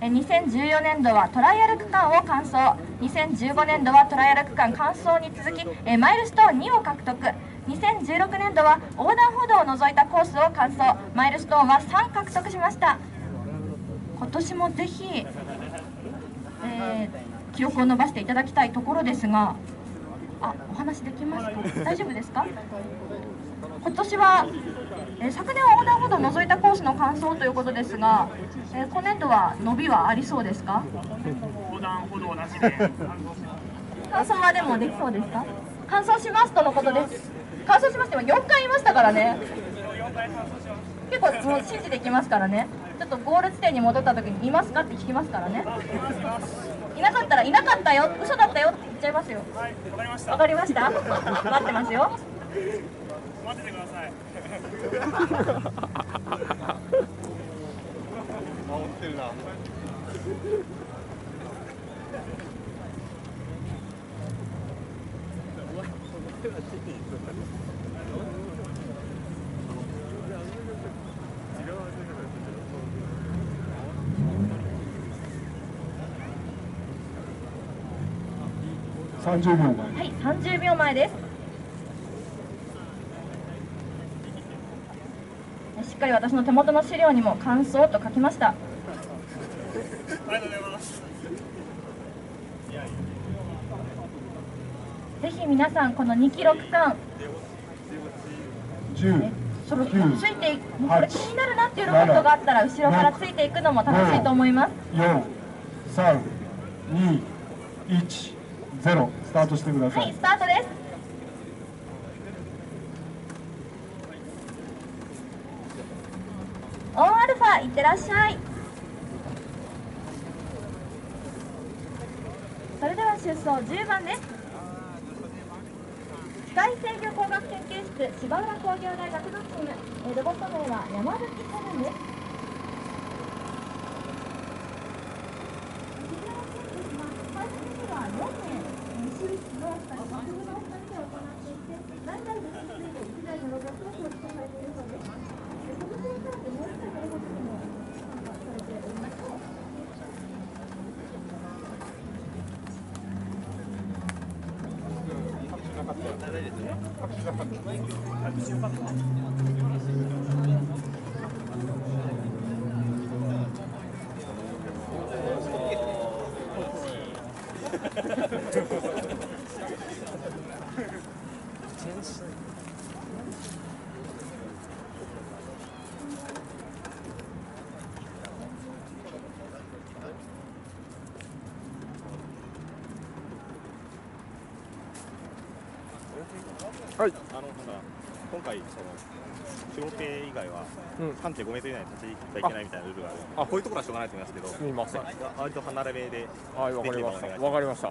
2014年度はトライアル区間を完走、2015年度はトライアル区間完走に続き、マイルストーン2を獲得、2016年度は横断歩道を除いたコースを完走、マイルストーンは3獲得しました。今年もぜひ、記録を伸ばしていただきたいところですが、お話できますか？大丈夫ですか？今年は、昨年は横断歩道を除いたコースの完走ということですが、今年度は伸びはありそうですか？ 横断歩道なしで完走はでもできそうですか？完走しますとのことです。完走しますって4回言いましたからね。結構もう信じていきますからね。ちょっとゴール地点に戻った時にいますかって聞きますからね。いなかったらいなかったよ、嘘だったよって言っちゃいますよ。 はい、わかりました。 わかりました。待ってますよ。 待っててください。 守ってるな。30秒前。 はい、30秒前です。しっかり私の手元の資料にも完走と書きました。 ありがとうございます。 ぜひ皆さんこの2キロ区間、そろそろついていく、もうこれ気になるなっていうロボットがあったら後ろからついていくのも楽しいと思います。 4、3、2、1、0、スタートしてください。 はい、スタートです。オンアルファいってらっしゃい。それでは出走10番です。機械制御工学研究室芝浦工業大学のチーム、ロボット名は山吹セブンです。最初には4名、私立の2人、学部の2人で行っていて、代々で進んで1台のロボットを表示されているそうです。今年にされてもう1台のロボットにも参加されております。 はい、今回小径以外は3.5メートル以内に立ち入ってはいけないみたいなルールがあるので、こういうところはしょうがないと思いますけど、 すみません。 割と離れ目でではい、わかりました。わかりました。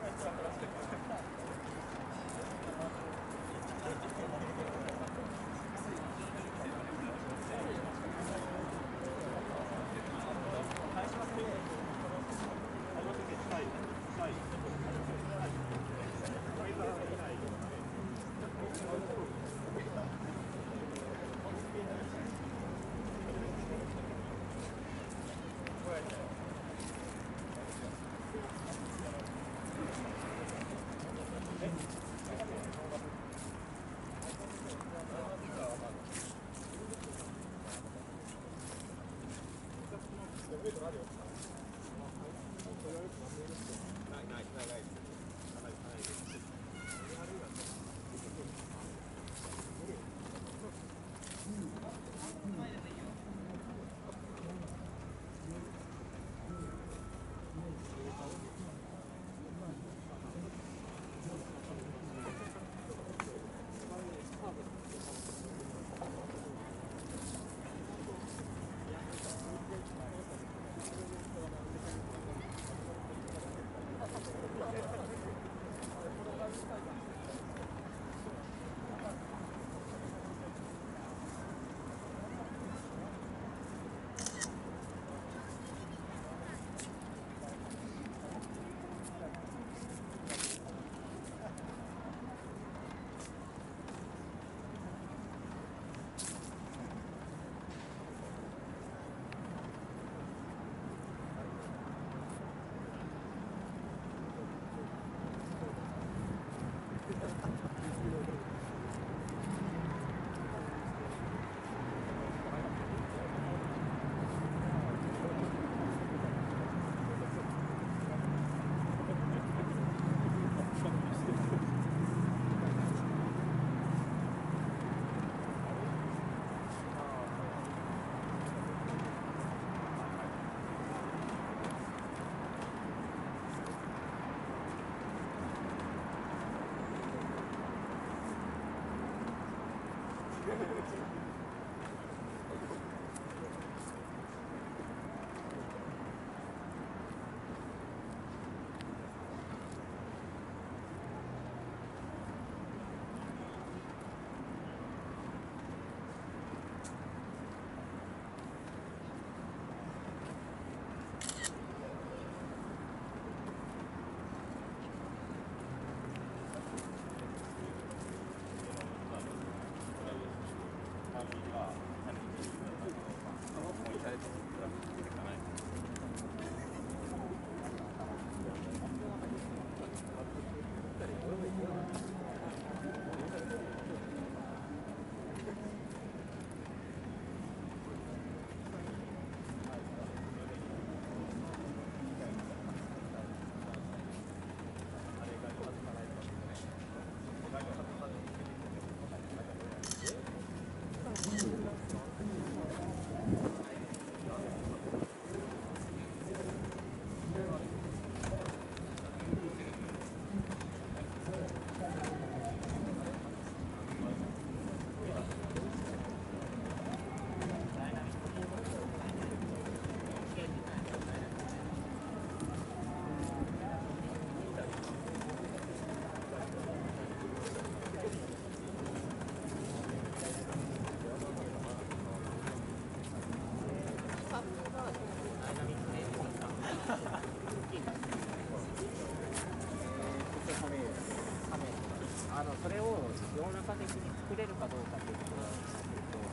それを世の中的に作れるかどうかというところなんですけど。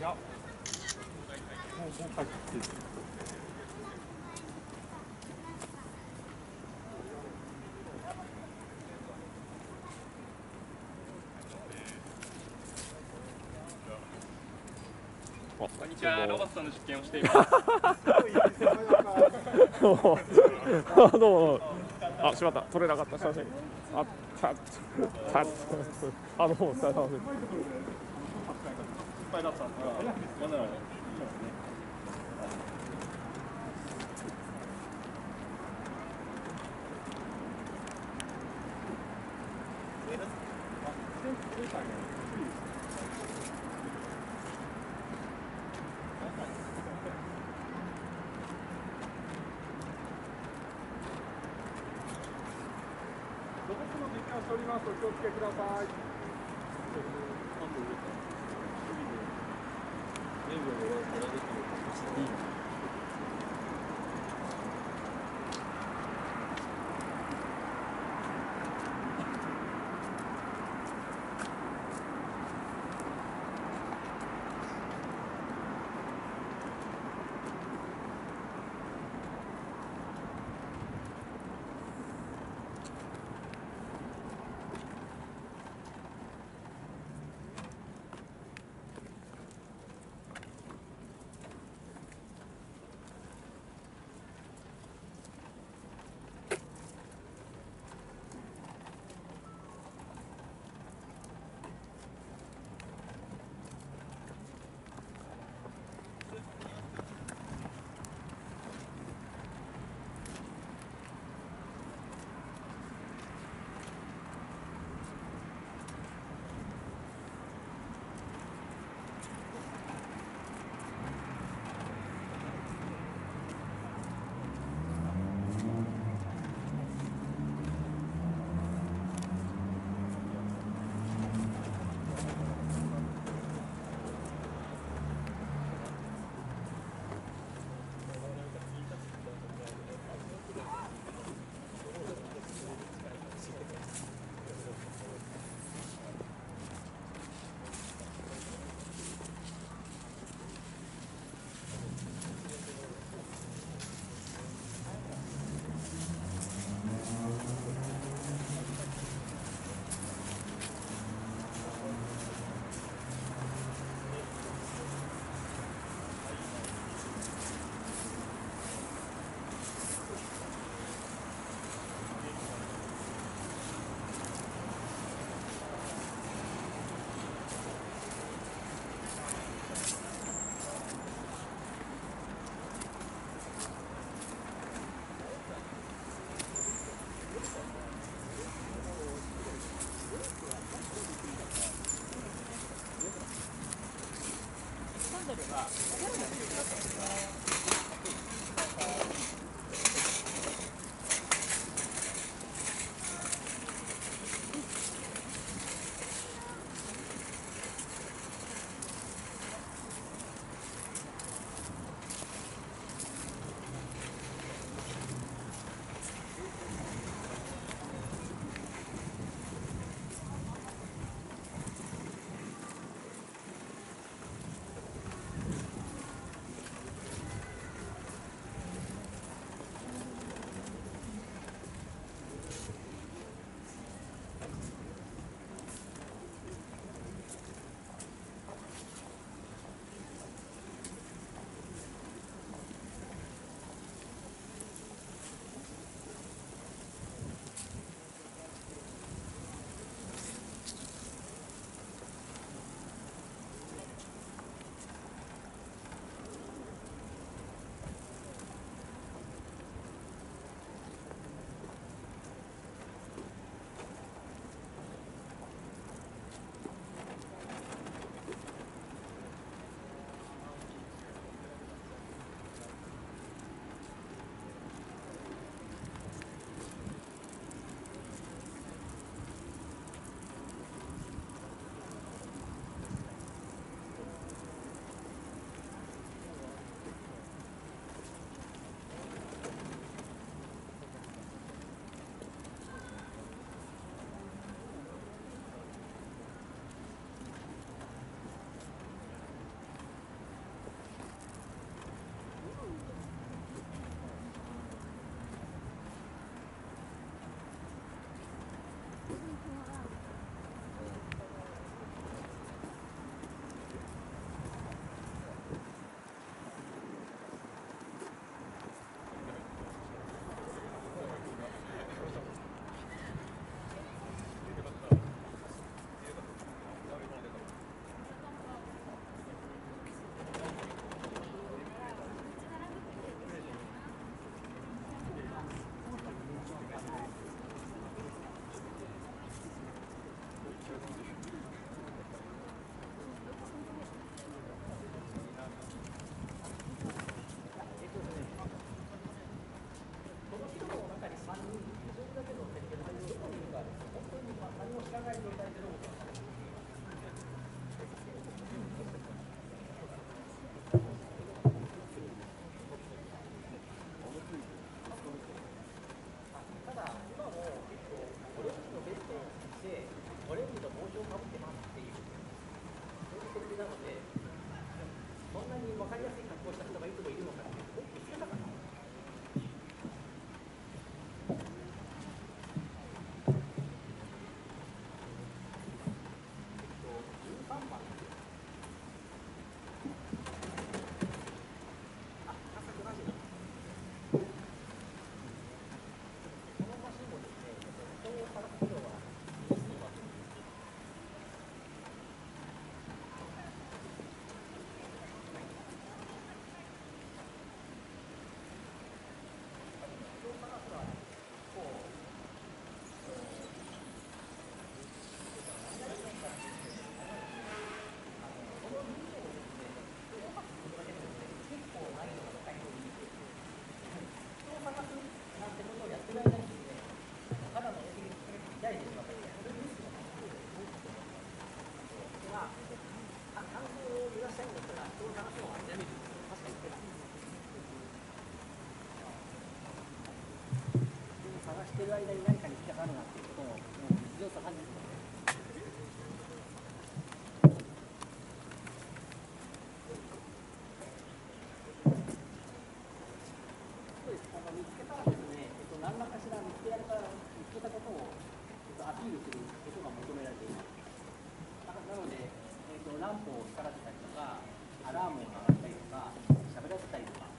もう帰ってきて。 こんにちは、ロボットの実験をしています。 どうも。あ、しまった。撮れなかった。写真。あ、どうも、お疲れ様です。 ぱいだったんですが、まだロボットの実験をしております。お気をつけください。 間に何かに引っかかるなっていうことをもうずっと感じてます。見つけたらですね、何らかしら見つけたことをアピールすることが求められています。なので、ランプを光らせたりとか、アラームを鳴らしたりとか、喋らせたりとか。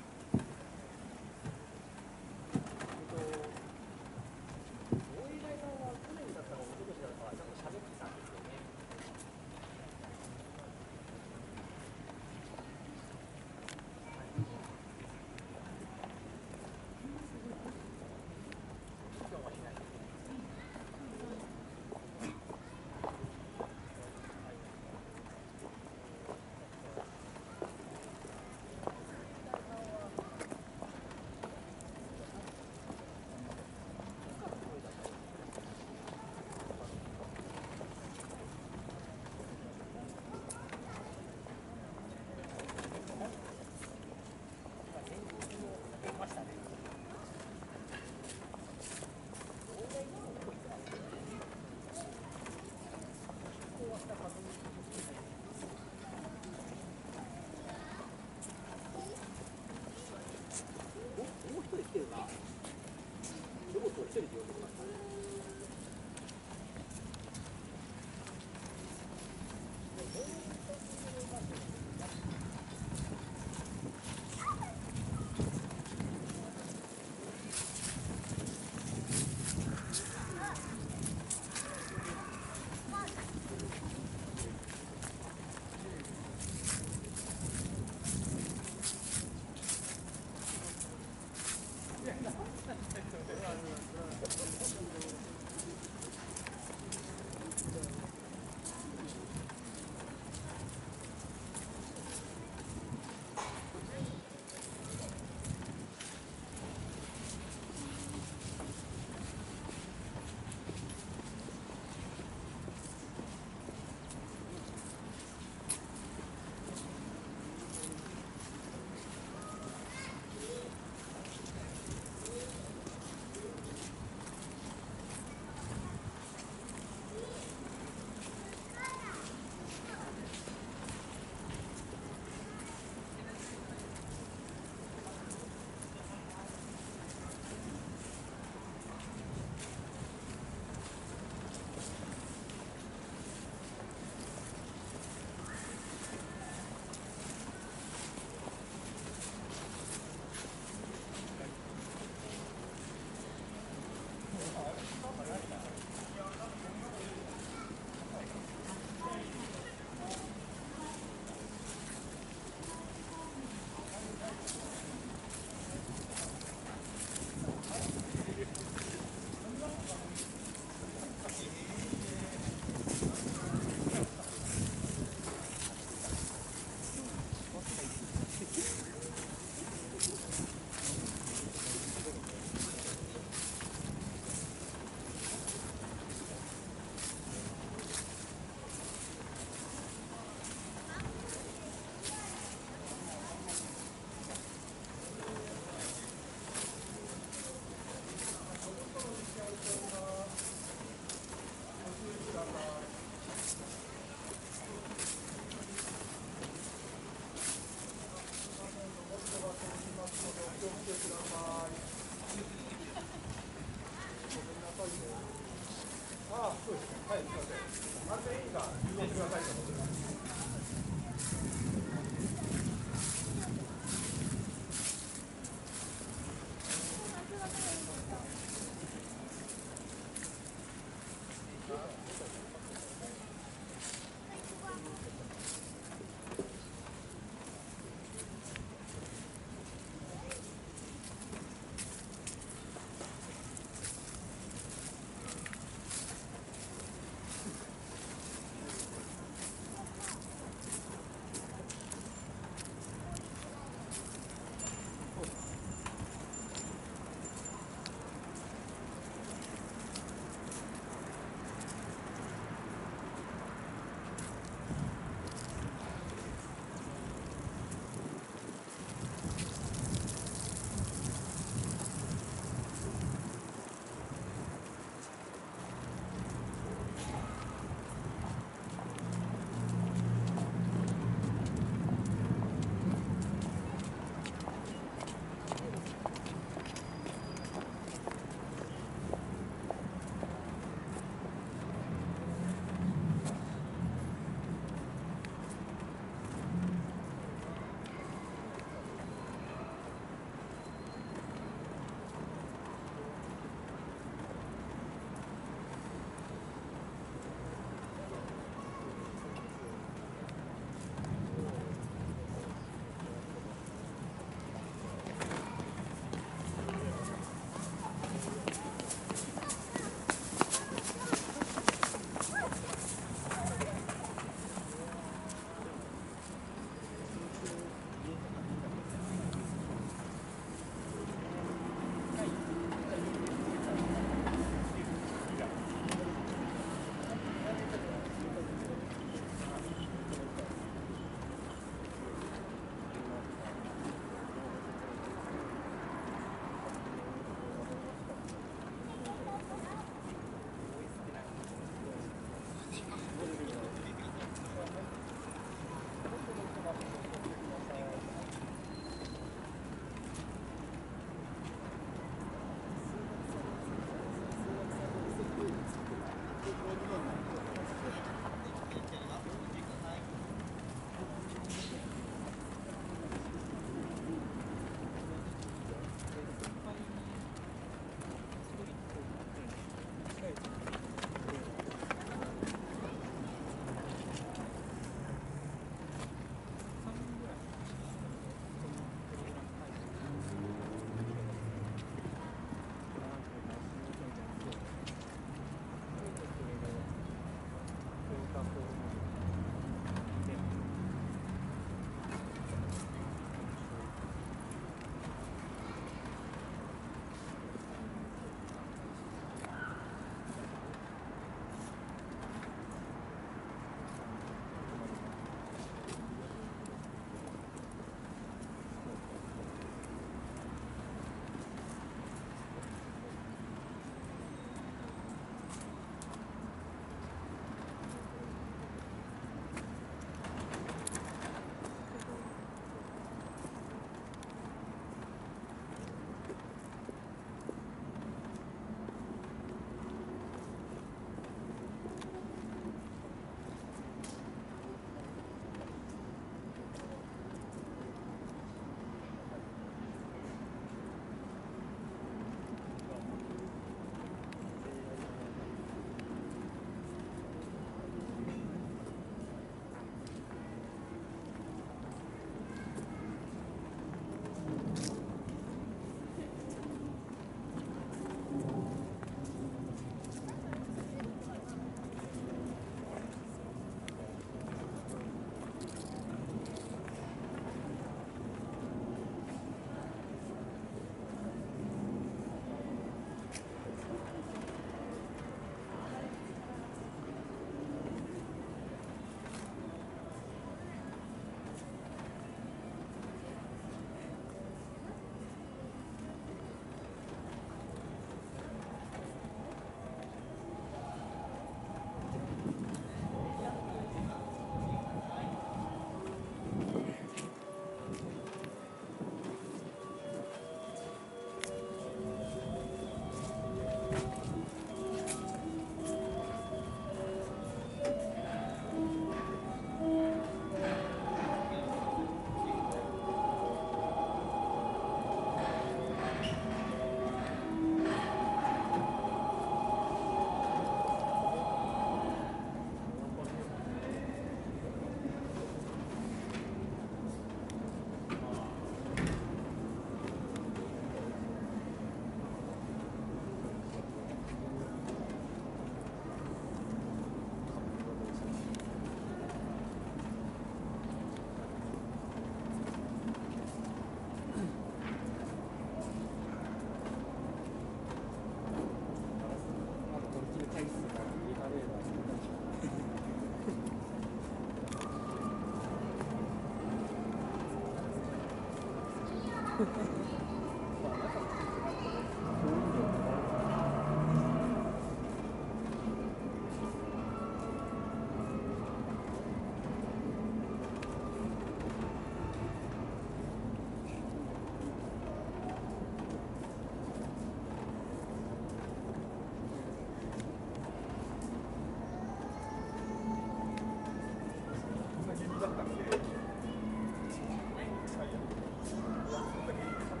こ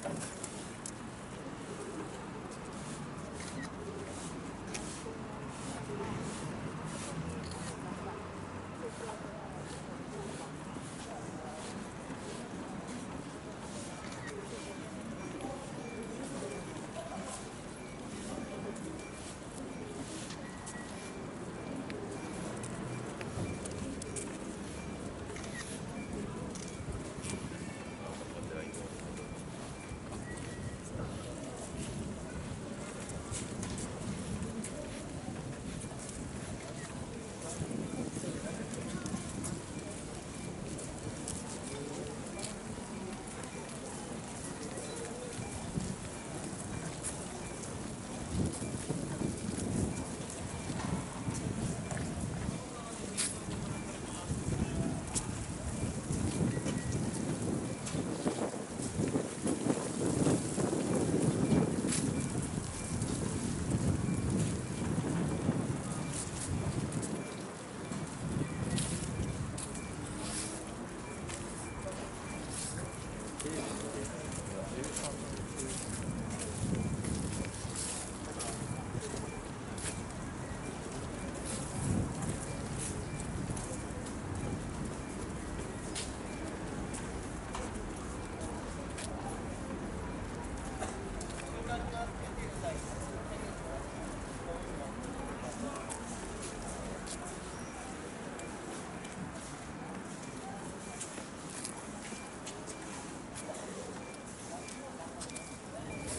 は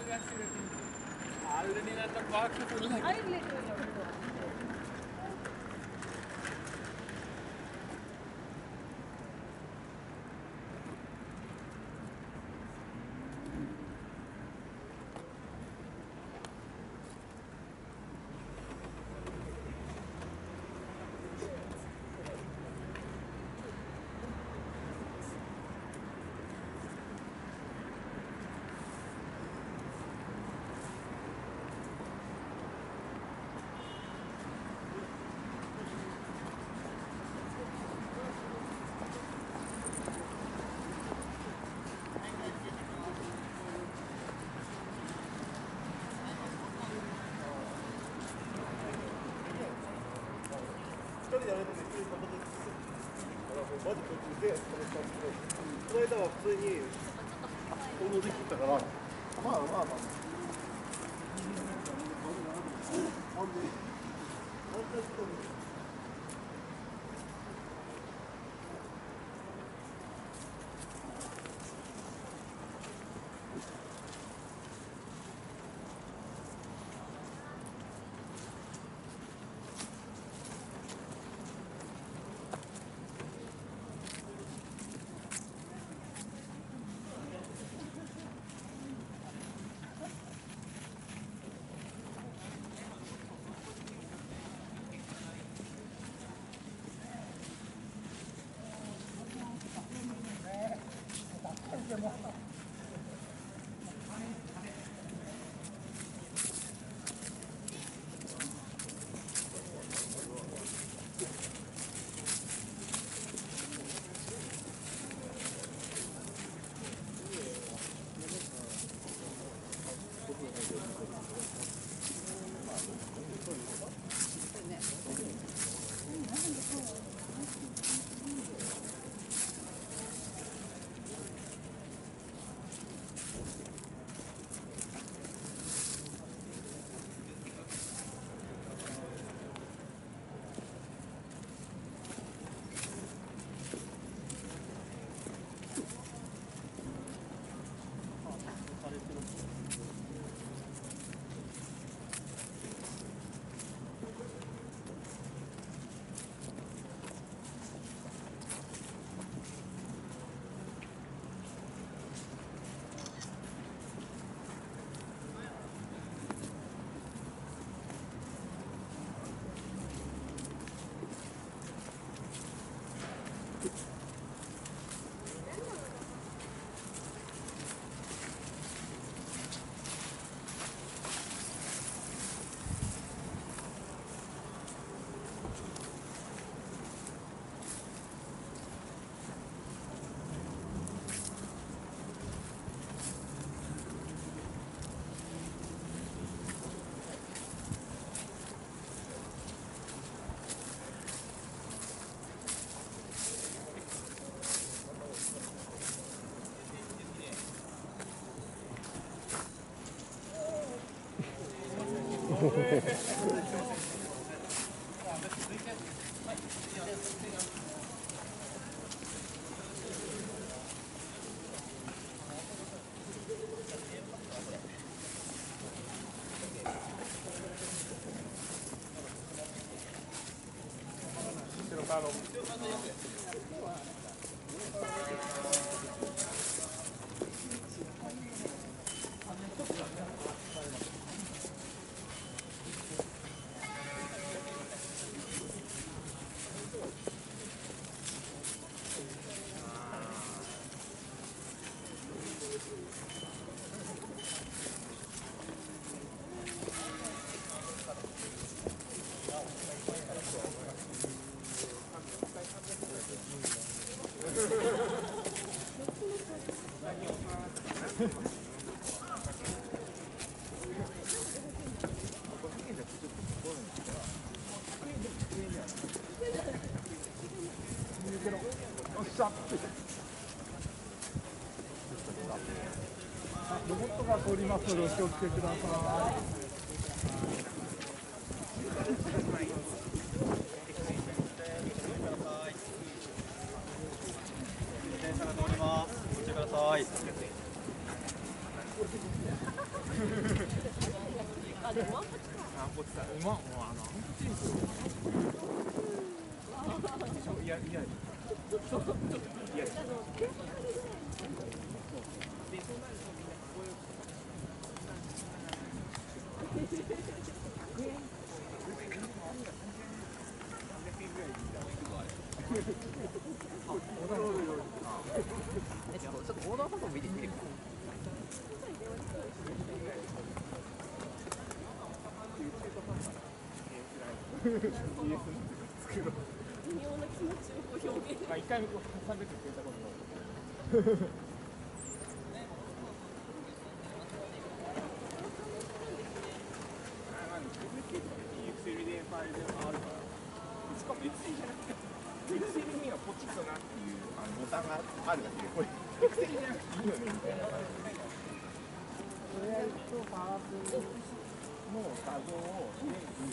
の間は普通に行動できたから、まあまあまあ。ロボットが通りますのでお気をつけください。 電車が通ります。ご注意ください。 一回300くれたことも。 XLD がポチッとなっていうボタンがあるだけで、これ XLD じゃなくていいよねみたいな感じで。それやるとパワープの画像を全部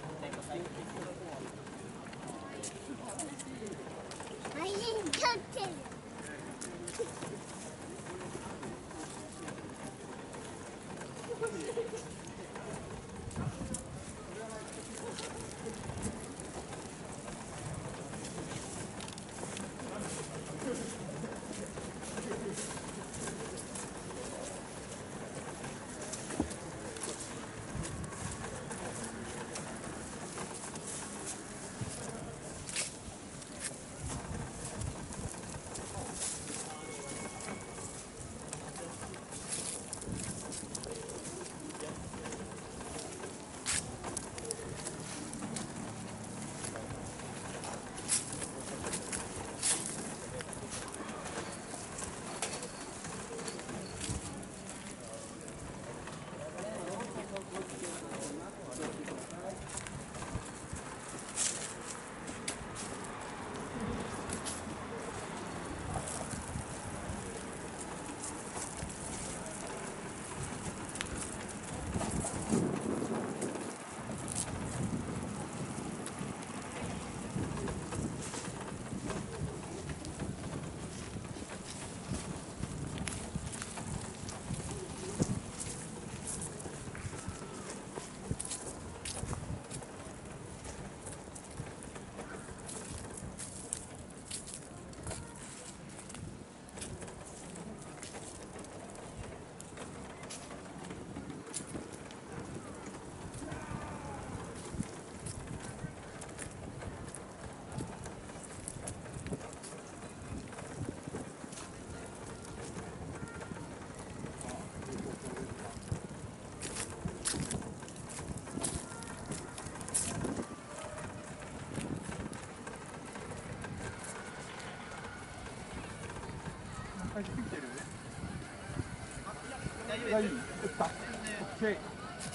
大丈夫。打った。オッケー。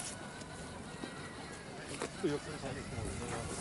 ちょっと寄せてもらいます。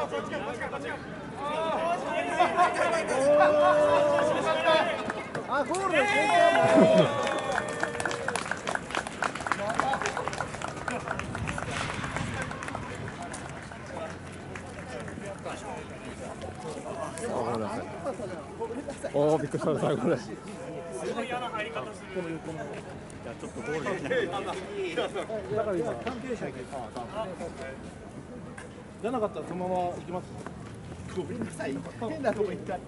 あ、ゴールです。 ごめんなさい。おお、びっくりした、最後で。 すごい嫌な入り方する。 ちょっとゴールできない。だから今関係者にじゃなかったらそのまま行きます。ごめんなさい。変なとこ行っちゃった。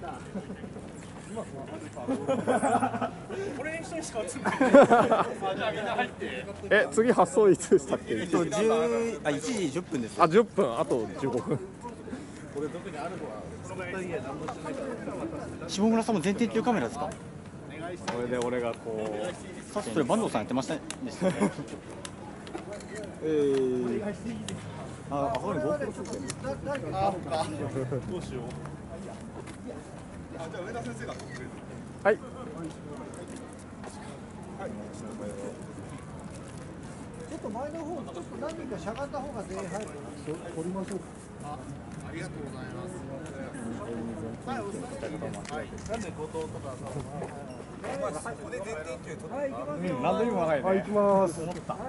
これ一緒にしか映ってない。じゃあみんな入って。 次発送いつでしたっけ？ 1時10分です。 あ、10分、あと15分。 これ特にあるのは作った家何もしてないから。 下村さんも全天中カメラですか？ これで俺がこさっきそれ坂東さんやってましたね。あ、これ GoPro 撮ってる。 どうしよう。じゃあ上田先生が撮ってくれる。 はい。 ちょっと前の方、ちょっと何人かしゃがんだ方が全員入る。取りましょうか。 ありがとうございます。はい、お疲れ様です。なんで後藤とかさ。ここで全天中撮って。はい、行きますよ。 何でも長いね。 はい、行きます。はい。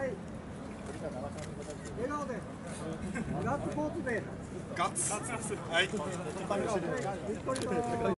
笑顔で。ガッツポーズで。 ガッツ。はい。